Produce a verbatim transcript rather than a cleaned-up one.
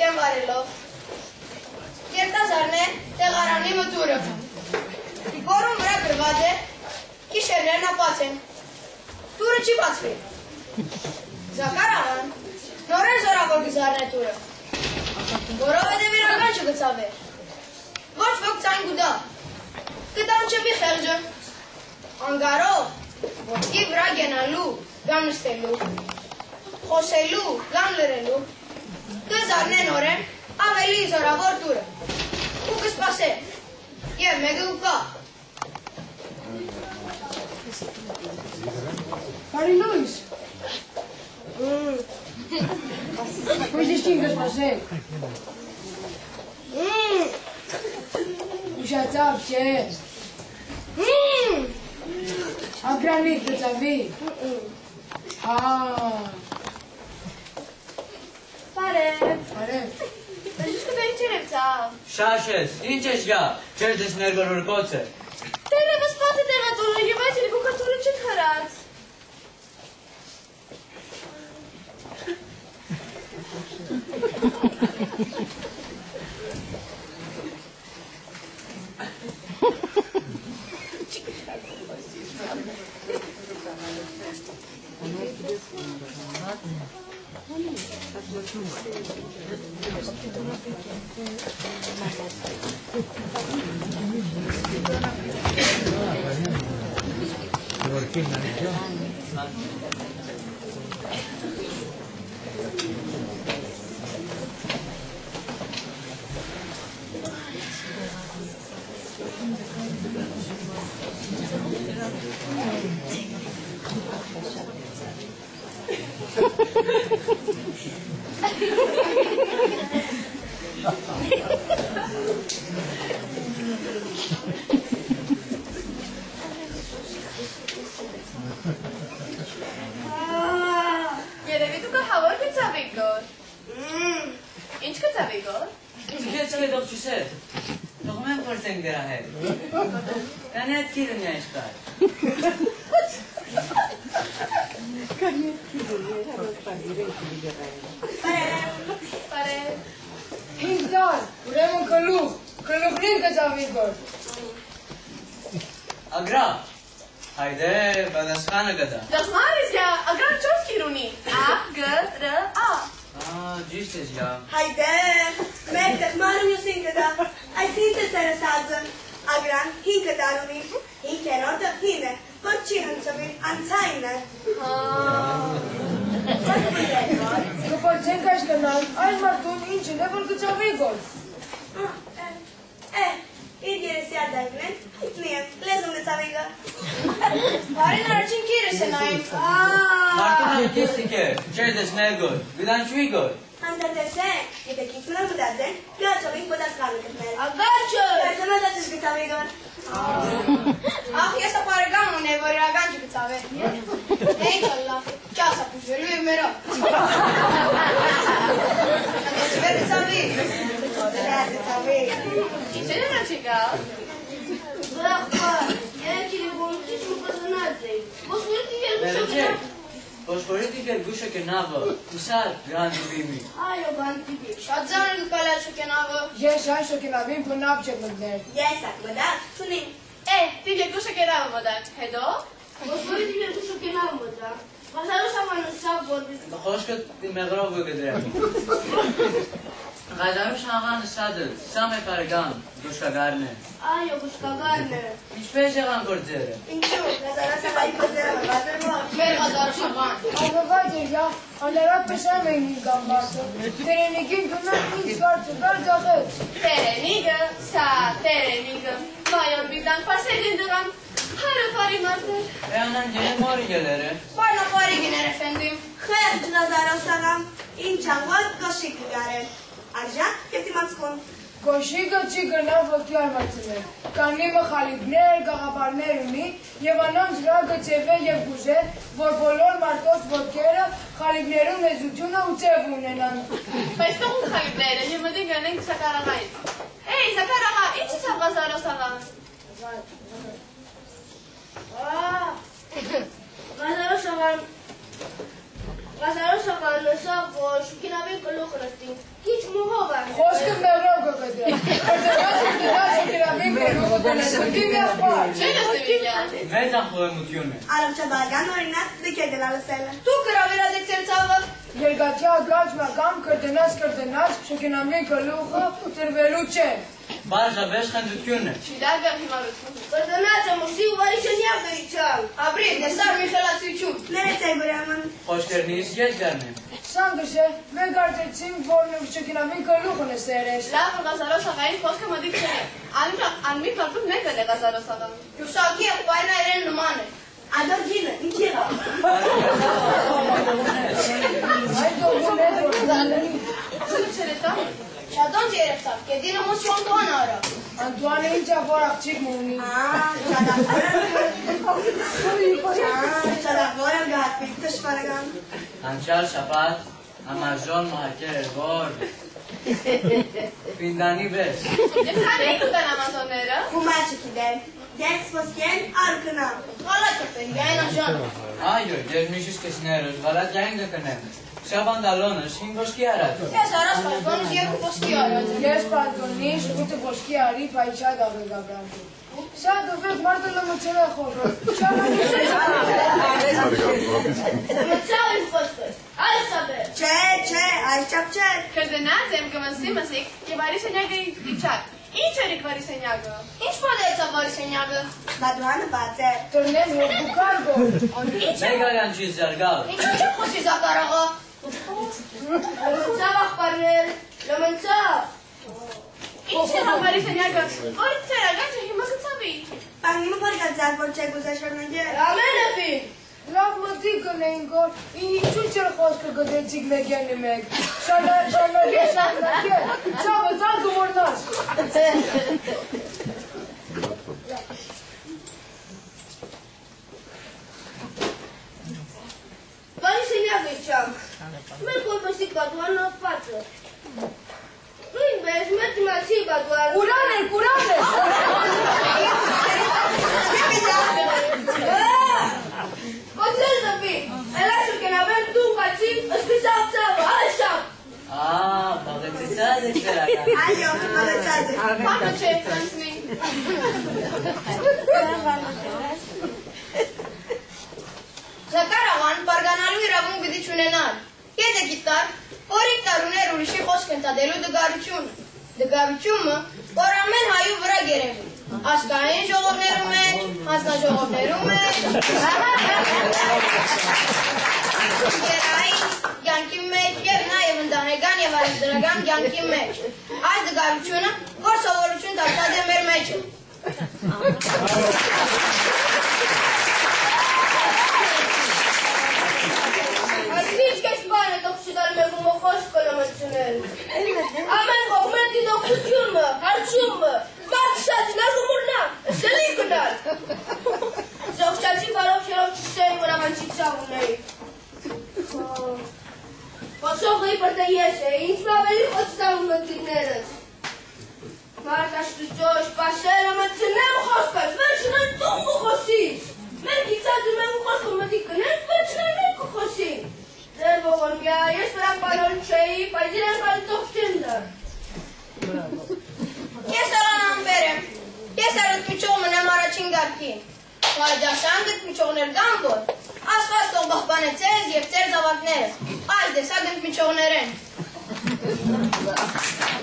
անկեն վարելով։ Երտազարն է տեղարանի մտուրը։ Որում վրա գրված է գիշերներն ապած են։ Տուրը չի բացվի։ Zakar աղան նորեր զորավոր գզարն է տուրը։ Որովհետև իրական չգծավեր։ Ոչ ոք ցայն գուտա։ Կտան չպի խեղճը։ Անգարով ոտքի վրա գնալու, կամ նստելու, խոսելու, կամ լրելու, կզարնեն օրեն ավելի զորավոր տուրը։ Ու կսպասե, և մեկը ուկա։ Բարի լույս։ Ոյզիշտին կսպասեք։ Ուշացավ չէ։ Ակրանից գծավի։ Հա։ Բարև։ Բարև։ Բեժիշկը բերի չեր եմ ծավ։ Շաշ ես, ինչ ես գա, չեր դեսներ գորորկոց է։ Տերևս պատ է տեղատուրը, և այս երիկու կրտուրը չեք հրած։ Երևի դուք հավոր կծավի գոր։ Ինչ կծավի գոր։ Չքեց կետով չուսեր, թողում եմ որսենք դրահել։ Կանի այդ կիրը մի աշխար։ Բարև։ Հինգ դար, ուրեմն կլուղ, կլուղնին կծավի գոր։ Ագրա, հայդե բադասխանը գտա։ Դախմար ես գա, ագրան չորս կիր ունի։ Ա, գ, ր, ա։ Ա, ջիշտ ես գա։ Հայդե, մեր դխմարը մյուսին կդա, այս հինտ է սերսածը, ագրան հինքը դար ունի, հինքերորդը հին է, որ չի հնցվին, անցայն է։ Կպարցենք այս կնալ, այս մարդուն ինչն է, որ կծավի գոր։ Է, իր երեսի ադայգն են, իտնի եմ, լեզում նծավիգը։ Բարին արջին կիրս է նայմ։ Մարդուն ակիստիկ է, չեր դեսներ գոր, գդան չուի գոր։ Անդատեսեն, եթե կիցմունը մտածեն, գյացովին բոդասկանը կտնել։ Ագարջը։ Գյացոնը դատիս գծավիգան։ Ախ, ես ապարգան ունե, որ իրական չգծավ է։ Հենց ալլա, ճաս ապուժվելու և մերո։ Ես վեր գծավի։ Դրած գծավի։ Ինչ է նրա չի գա։ Բրախպար, երեքի լիբոնուքի չմպզնած էի, ոսմուրիքի երկուշը Ոսպորիտիկ էր գուշը կենավը, ուսար գան դիվիմի։ այո բանտիվի։ Շատ ձան գկալա շոկենավը։ Ես այն շոկենավին բնավ չեք մտներ։ Ես ակ մդակ, չունին։ Է, դիվ երկու շոկենավը մոդակ, հետո։ Ոսմուրիքի երկու շոկենավը մդակ, վասարուս ամանը սավ բորդիս։ Խոշկը մեղրով գգդրեմ։ Ղազարու շաղան սադը, սամ է պարգան, գուշկագարն է։ Այո, գուշկագարն է։ Ինչպես եղան գործերը։ Ինչու, գազարասը բայ կոզերը հվազեր ո՞ր։ Մեր հազար շաղան։ Ալվավայ երյա, աներատ պեսամ էին ինգան բարձը, տերենիքին գնան ինձ բարձը, բար ձախեց։ Տերենիգը, սա տերենիգը, մայոր բիդանք պարսել են դրան, հարը պարի մարդեր։ Է անան ջենեն մորի գելեր է։ Պարնա պարի գիներ էֆենդիմ։ Խերջ նազարոսանամ, ինչ անգոտ կոշիկ գարել։ Արժան, ես իմացքուն։ Կոշիկը չի գնավ ոտքի արմացնել, կանիմը խալիբներ, գաղաբարներ ունի և անոնց վրա գծև է և գուժեր, որ բոլոր մարդոց ոտքերը խալիբներում մեզությունը ու ծև ունենան։ Բայց տողուն խալիբները և մտին գնենք Zakar աղայից։ Էй, Zakar աղա, ինչ ես աղազարոս աղան։ Գազարոս աղան, գազարոս աղան նսավ, խոր, շուկինավին կլուխ ռստին, քիչ մուհով եմ։ Խոսքը մեղրով կգդրի։ Կրդնաց կրդնաց շուկինավին կլուխը կնեսուտի միախվար։ Չէ լսվիլյան։ Մեծ ախորմություն է։ Առողջաբարական օրինակ դուք եք դելա լսելը։ Դու կրավիրադեցել ցավը։ Երգատյա գաչ մակամ կրդնաց կրդնաց շուկինավին կլուխը տրվելու չէ։ Բարձրաբես խնդություն է։ Չիդագը հիմարություն։ Կրդնացը մուսի ու վարի շնյակ դրիչան։ Ապրիվ, դեսար մի խելացություն։ Ներեցեք ուրեմն։ Խոսքերն իսկ ես դեռնեմ։ Սանգշ է, մենք արտեցինք, որ շուկինավին կլուխն է սերես։ Լավ գազարոս աղային խոսքը մդիկ չէ։ Անմի կարգում մեկն է գազարոս աղան։ Հյուսակի եղբայրն այրեն նման է։ Ադոր ջինը, ինչ եղավ։ Այդ ողուն է որ զալերի։ Շատոնց երևցավ, կեդինը մոս շոնտուան արա։ Անտուանը ինչ ախոր աղջիկ մունի։ Շադախորը գահատվիկ տշպարական։ Անչալ շապատ, ամարժոն մահակեր էր որ։ Պինդանի վես։ Դեպքան էի կուտան ամազոնները։ Հումաչը կիդեն։ Ես ոսկեն արկնամ։ Հալա կպեն, գային աժան։ Այո, ես միշտ կեսներս, վարատ յայն կկնեմ։ Շաբանդալոնս հին ոսկի արած։ Ես արաս պաշտոնս երկու ոսկի արած։ Ես պանտոնի շուտը ոսկի արի պայչա դաղրգաբրանքի։ Շատ ովեք մարդը լմուծել է խորը։ Մծավ իմ խոսքը, այս սաբեր։ Չէ, չէ, այս չապ չէ։ Կրդնաց եմ կմնսի մսիկ և արի սենյակը դիչակ։ Ինչ էրիք վարի սենյակը։ Ինչ պադեցավ վարի սենյակը։ Բադուանը բաց է։ Տրնեմ հորդուկար գոր։ Ինչ է։ Մեկ արյան չի զարգալ։ Ինչ ինչ խոսի Zakar աղա։ Լմնցավ աղպարներ, լմնցավ։ Ինչ է համարի սենյակը, որից ծեր ագաչը հիմա կցավի։ Պանգիմը պարգատ ձար որ չեք ուզաշորնագեր։ Ամեն էվի։ Լավ մտիկ կնեինք որ, ինչու չեր խոսքը գդեցիք մեկյանի մեկ։ Շանար, շանար, շանար, ծավը ծալ գվորնաս։ Վարի սենյակը իչանք։ Մեր կորպեսիկ բադուանն ապված է։ Նույնպես մեր դիմացի բադուան։ Ուրան է, ուրան է։ Ոցել դպի, էլաշու կենավեն դու կացի, ըսպիսավ ծավը, ալշավ։ Ա, բաղեցեցած եք վերական։ Այո, մալեցած է։ Հապը չէ կանցնի։ Zakar աղան պարգանալու իրավուն գդի չունենալ։ Եդը գիտար, որիկ տարուներ ուրիշի խոսք ընտադելու դգարությունը։ Դգարությունը, որ ամեն հայու վրա գերևի։ Ասկային ժողովներու մեջ, հանձնաժողովներու մեջ, գերային գյանքի մեջ և նաև ընդանեկան և արիստրական գյանքի մեջ։ Այս դգարությունը, որ սովորություն դարձած է մեր մեջը։ Այսի ինչ կես բան է տող շիտալ մեր գումո խոսք կլոմեցունել։ Ամեն խողմեն դիդոքությունը, հարչումը, բարձշացին արգումուրնամ, սելի կնալ։ Զողջացի բարով շերով չսեի, որ ամանչի ծավ ունեի։ Խոսողը իպրտը ես է, ինչ մավելի խոստանում մտիկներս։ Մարդաշտուճոչ, պաշել ամացնեմ խոսքս, վերջնան տում կխոսիս։ Մենք իծածում եմ ու խոսքը մտիկ կնենք, վերջնան մենք կխոսին։ Ձեր ողորմյա, ես վրան պանոլ չէի, բայց իրեն պալտող չեմ դար։ Ես ալան ամբեր եմ, ես արդ միչող մնեմ առաջին գարկին։ Վայդաշան դդ միչողներ գան որ, ասված տող բախբան է ծեզ և ծեր զավակներս, այս դեսա դդ միչողներ են։